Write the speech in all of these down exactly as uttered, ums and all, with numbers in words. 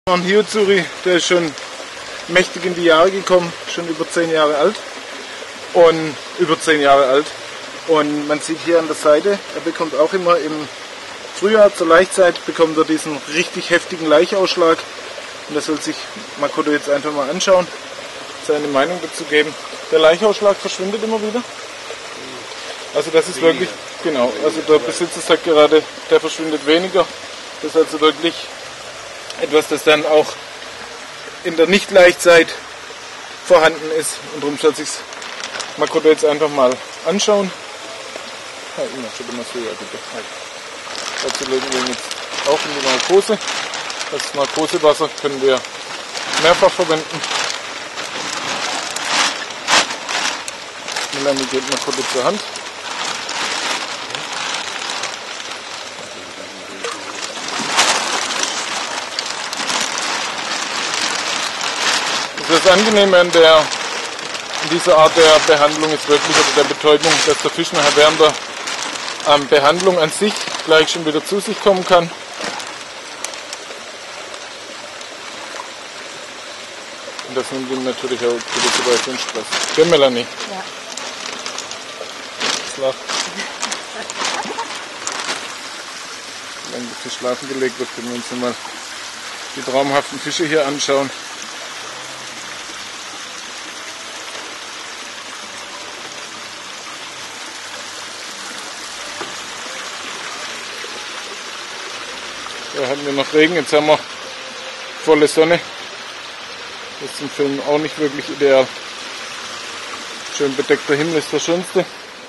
Ein Hyozuri, der ist schon mächtig in die Jahre gekommen, schon über zehn Jahre alt und über zehn Jahre alt. Und man sieht hier an der Seite, er bekommt auch immer im Frühjahr zur Laichzeit bekommt er diesen richtig heftigen Laichausschlag. Und das soll sich Makoto jetzt einfach mal anschauen, seine Meinung dazu geben. Der Laichausschlag verschwindet immer wieder. Also das ist wirklich, genau, also der Besitzer sagt gerade, der verschwindet weniger. Das ist also wirklich etwas, das dann auch in der Nicht-Laichzeit vorhanden ist. Und darum soll sich Makoto jetzt einfach mal anschauen. Ja, immer schon immer so, ja, bitte. Dazu legen wir ihn jetzt auch in die Narkose. Das Narkosewasser können wir mehrfach verwenden. Melanie geht Makoto zur Hand. Das Angenehme an, der, an dieser Art der Behandlung ist wirklich, oder der Betäubung, dass der Fisch nachher während der ähm, Behandlung an sich gleich schon wieder zu sich kommen kann. Und das nimmt ihm natürlich auch wieder so den Stress. Gell, Melanie? Ja. Das lacht. Wenn der Fisch schlafen gelegt wird, können wir uns mal die traumhaften Fische hier anschauen. Da hatten wir noch Regen, jetzt haben wir volle Sonne. Das ist zum Filmen auch nicht wirklich ideal. Schön bedeckter Himmel ist das Schönste.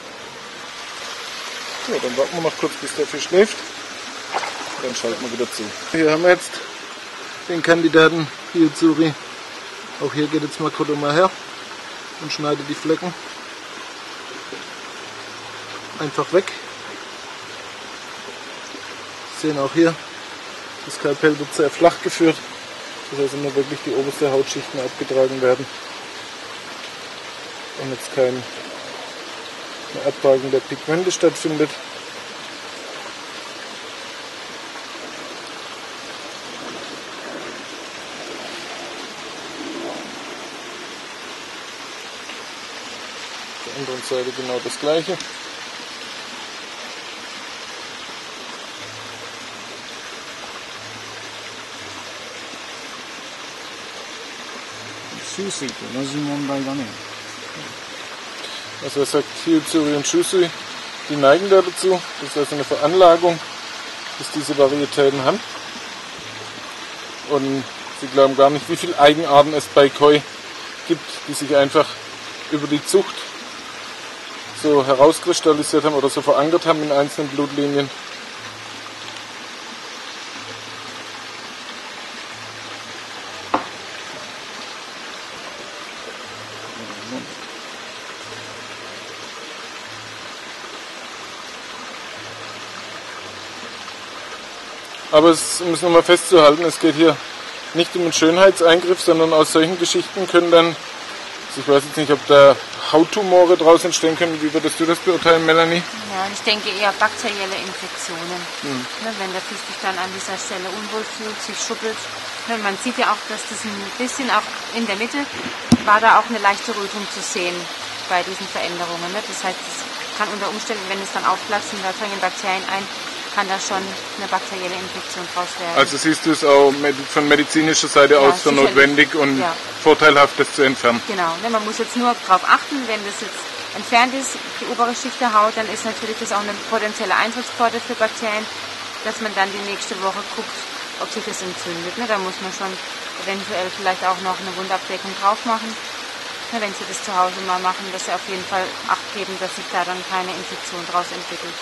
So, dann warten wir noch kurz, bis der Fisch schläft. Und dann schalten wir wieder zu. Hier haben wir jetzt den Kandidaten Hyozuri. Auch hier geht jetzt Makoto mal her und schneidet die Flecken einfach weg. Sie sehen auch hier, das Skalpell wird sehr flach geführt, dass also nur wirklich die oberste Hautschichten abgetragen werden und jetzt keine Abtragung der Pigmente stattfindet. Auf der anderen Seite genau das gleiche. Also er sagt, Hyozuri und Shusui, die neigen da dazu. Das ist also eine Veranlagung, dass diese Varietäten haben. Und sie glauben gar nicht, wie viele Eigenarten es bei Koi gibt, die sich einfach über die Zucht so herauskristallisiert haben oder so verankert haben in einzelnen Blutlinien. Aber es um es nochmal festzuhalten, es geht hier nicht um einen Schönheitseingriff, sondern aus solchen Geschichten können dann, also ich weiß jetzt nicht, ob da Hauttumore draus entstehen können. Wie würdest du das beurteilen, Melanie? Ja, ich denke eher bakterielle Infektionen. Hm. Ne, wenn der Fisch sich dann an dieser Stelle unwohl fühlt, sich schuppelt. Ne, man sieht ja auch, dass das ein bisschen auch in der Mitte war da auch eine leichte Rötung zu sehen bei diesen Veränderungen. Ne? Das heißt, es kann unter Umständen, wenn es dann aufplatzt und da dringen Bakterien ein, kann da schon eine bakterielle Infektion draus werden. Also siehst du es auch von medizinischer Seite ja, aus für notwendig und ja. vorteilhaft, das zu entfernen? Genau, ne, man muss jetzt nur darauf achten, wenn das jetzt entfernt ist, die obere Schicht der Haut, dann ist natürlich das auch eine potenzielle Eintrittspforte für Bakterien, dass man dann die nächste Woche guckt, ob sich das entzündet. Ne? Da muss man schon eventuell vielleicht auch noch eine Wundabdeckung drauf machen. Ne, wenn Sie das zu Hause mal machen, dass Sie auf jeden Fall Acht geben, dass sich da dann keine Infektion draus entwickelt.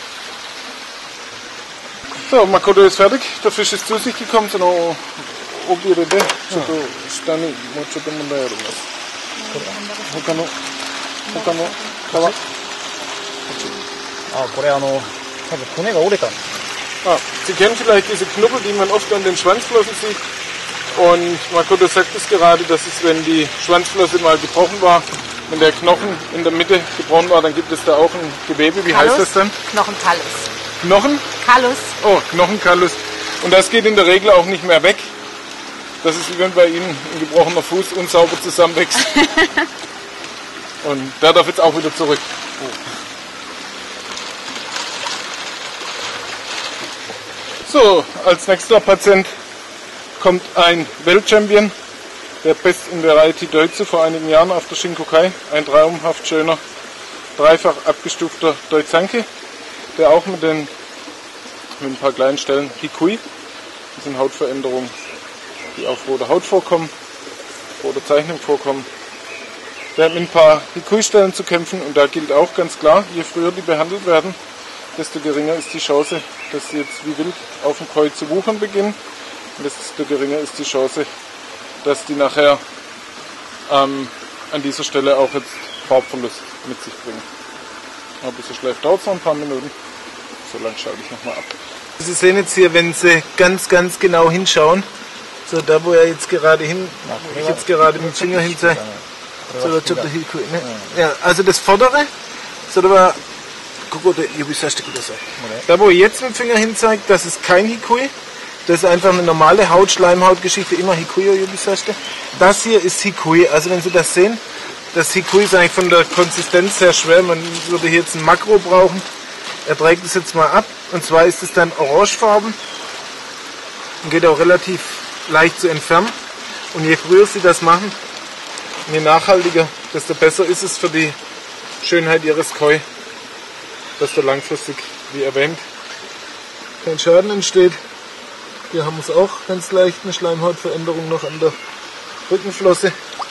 So, Makoto ist fertig, der Fisch ist zu sich gekommen, so noch obire de,ちょっと下にもうちょっと問題あるの。他の他の皮。 あ、これあの多分骨が折れたんですね。 Ah, Sie kennen vielleicht diese Knubbel, die man oft an den Schwanzflossen sieht. Und Makoto sagt es gerade, dass es, wenn die Schwanzflosse mal gebrochen war, wenn der Knochen in der Mitte gebrochen war, dann gibt es da auch ein Gewebe. Wie Kallus? heißt das dann? Knochenkallus. Knochen? Kallus. Oh, Knochenkallus. Und das geht in der Regel auch nicht mehr weg. Das ist wie wenn bei Ihnen ein gebrochener Fuß unsauber zusammenwächst. Und der darf jetzt auch wieder zurück. So, als nächster Patient kommt ein Weltchampion, der Best in Variety Deutsche vor einigen Jahren auf der Shinkokai. Ein traumhaft schöner, dreifach abgestufter Doizanke, der auch mit, den, mit ein paar kleinen Stellen Hikui, das sind Hautveränderungen, die auf roter Haut vorkommen, roter Zeichnung vorkommen. Der hat mit ein paar Hikui-Stellen zu kämpfen und da gilt auch ganz klar, je früher die behandelt werden, desto geringer ist die Chance, dass sie jetzt wie wild auf dem Koi zu wuchern beginnen und desto geringer ist die Chance, dass die nachher ähm, an dieser Stelle auch jetzt Farbverlust mit sich bringen. Aber bis er schläft, dauert es noch ein paar Minuten, so lang schalte ich nochmal ab. Sie sehen jetzt hier, wenn Sie ganz, ganz genau hinschauen, so da wo er jetzt gerade hin, wo ich jetzt gerade mit dem Finger hinzeige, so da tut der Hikui, ne? Ja, also das vordere, so da war, da wo ich jetzt mit dem Finger hinzeigt, das ist kein Hikui, das ist einfach eine normale Haut-Schleimhaut-Geschichte, immer Hikui, das hier ist Hikui, also wenn Sie das sehen, das Hikui ist eigentlich von der Konsistenz sehr schwer, man würde hier jetzt ein Makro brauchen. Er trägt es jetzt mal ab, und zwar ist es dann orangefarben und geht auch relativ leicht zu entfernen. Und je früher Sie das machen, je nachhaltiger, desto besser ist es für die Schönheit Ihres Koi, dass da langfristig, wie erwähnt, kein Schaden entsteht. Hier haben wir es auch ganz leicht, eine Schleimhautveränderung noch an der Rückenflosse.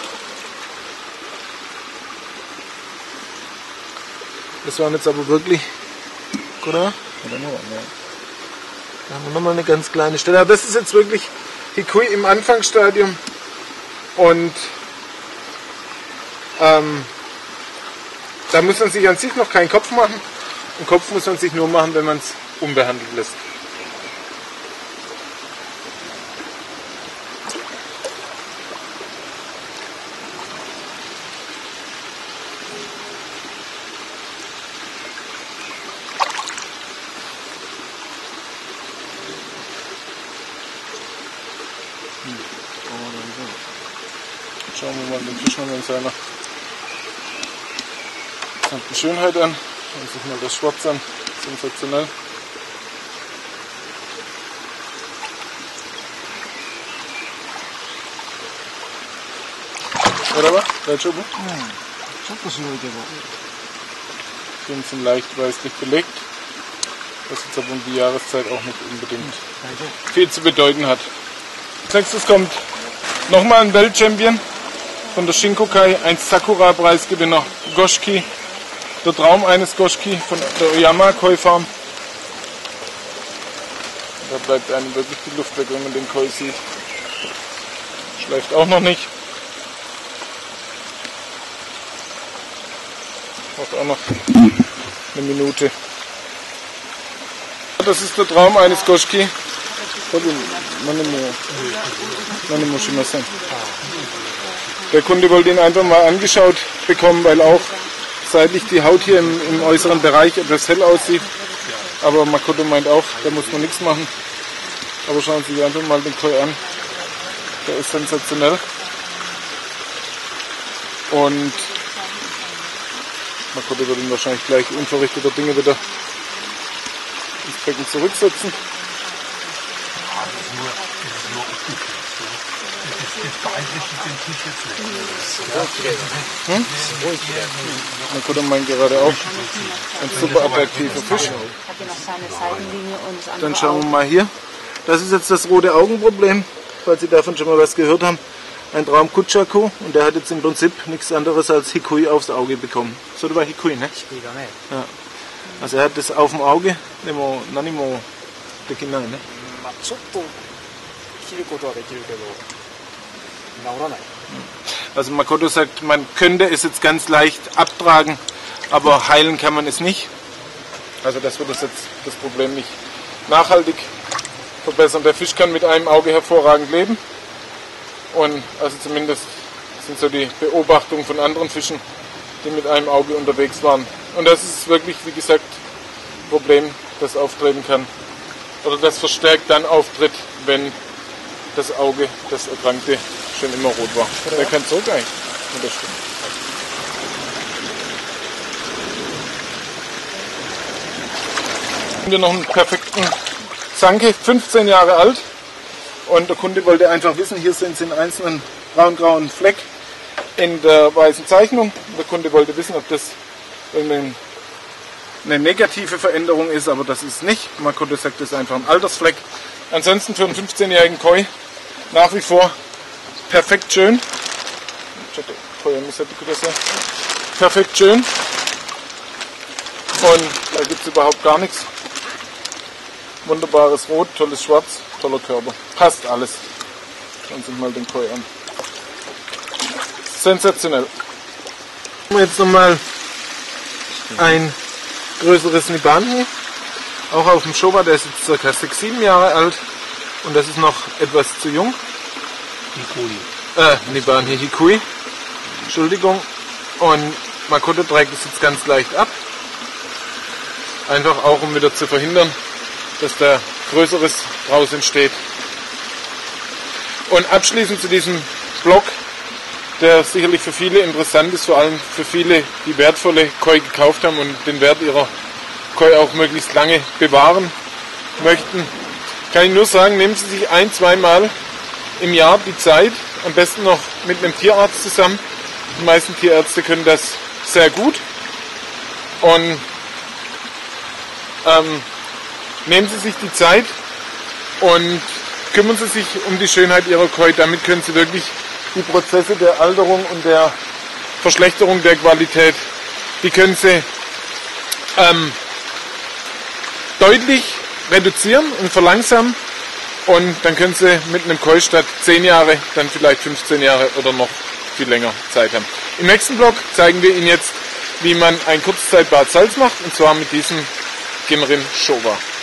Das waren jetzt aber wirklich, oder? Da haben wir nochmal eine ganz kleine Stelle. Aber das ist jetzt wirklich Hikui im Anfangsstadium. Und ähm, da muss man sich an sich noch keinen Kopf machen. Einen Kopf muss man sich nur machen, wenn man es unbehandelt lässt. Schauen wir mal den Fisch noch in seiner gesamten Schönheit an. Schauen sich mal das Schwarz an. Sensationell. Oder was? Welcher Buch? Die sind leicht weißlich belegt. Was jetzt aber um die Jahreszeit auch nicht unbedingt viel zu bedeuten hat. Als nächstes kommt nochmal ein Weltchampion von der Shinkokai, ein Sakura-Preisgewinner, Goshiki, der Traum eines Goshiki von der Oyama Koi Farm. Da bleibt einem wirklich die Luft weg, wenn man den Koi sieht. Schläft auch noch nicht. Braucht auch noch eine Minute. Das ist der Traum eines Goshiki. Der Kunde wollte ihn einfach mal angeschaut bekommen, weil auch seitlich die Haut hier im, im äußeren Bereich etwas hell aussieht. Aber Makoto meint auch, da muss man nichts machen. Aber schauen Sie sich einfach mal den Koi an. Der ist sensationell. Und Makoto wird ihn wahrscheinlich gleich unverrichteter Dinge wieder ins Becken zurücksetzen. Hm? Makoto meint gerade auch, ein super attraktiver Fisch. Dann schauen wir mal hier. Das ist jetzt das rote Augenproblem, falls Sie davon schon mal was gehört haben. Ein Traum Kuchaku und der hat jetzt im Prinzip nichts anderes als Hikui aufs Auge bekommen. So, das war Hikui, ne? Ja. Also er hat das auf dem Auge, nemo, nanimo, dekinai, ne? Also Makoto sagt, man könnte es jetzt ganz leicht abtragen, aber heilen kann man es nicht. Also das wird das jetzt das Problem nicht nachhaltig verbessern. Der Fisch kann mit einem Auge hervorragend leben. Und also zumindest sind so die Beobachtungen von anderen Fischen, die mit einem Auge unterwegs waren. Und das ist wirklich, wie gesagt, ein Problem, das auftreten kann. Oder das verstärkt dann auftritt, wenn das Auge, das Erkrankte, schon immer rot war. Oder Der was? kann zurück eigentlich. Ja, das stimmt. Haben wir noch einen perfekten Zanke, fünfzehn Jahre alt. Und der Kunde wollte einfach wissen, hier sind sie in einzelnen braun-grauen Fleck in der weißen Zeichnung. Der Kunde wollte wissen, ob das eine negative Veränderung ist, aber das ist nicht. Man konnte sagen, das ist einfach ein Altersfleck. Ansonsten für einen fünfzehnjährigen Koi nach wie vor perfekt schön. Perfekt schön. Und da gibt es überhaupt gar nichts. Wunderbares Rot, tolles Schwarz, toller Körper. Passt alles. Schauen Sie sich mal den Koi an. Sensationell. Jetzt nochmal ein größeres Nibbani. Auch auf dem Showa, der ist jetzt ca. sechs, sieben Jahre alt. Und das ist noch etwas zu jung. Hikui. Äh, Nibbani Hikui. Entschuldigung. Und Makoto trägt es jetzt ganz leicht ab. Einfach auch, um wieder zu verhindern, dass da Größeres draus entsteht. Und abschließend zu diesem Blog, der sicherlich für viele interessant ist, vor allem für viele, die wertvolle Koi gekauft haben und den Wert ihrer Koi auch möglichst lange bewahren möchten, kann ich nur sagen, nehmen Sie sich ein-, zweimal im Jahr die Zeit, am besten noch mit einem Tierarzt zusammen. Die meisten Tierärzte können das sehr gut. Und ähm, nehmen Sie sich die Zeit und kümmern Sie sich um die Schönheit Ihrer Koi. Damit können Sie wirklich die Prozesse der Alterung und der Verschlechterung der Qualität, die können Sie ähm, deutlich reduzieren und verlangsamen. Und dann können Sie mit einem Koi statt zehn Jahre dann vielleicht fünfzehn Jahre oder noch viel länger Zeit haben. Im nächsten Blog zeigen wir Ihnen jetzt, wie man ein Kurzzeitbad Salz macht, und zwar mit diesem Ginrin Showa.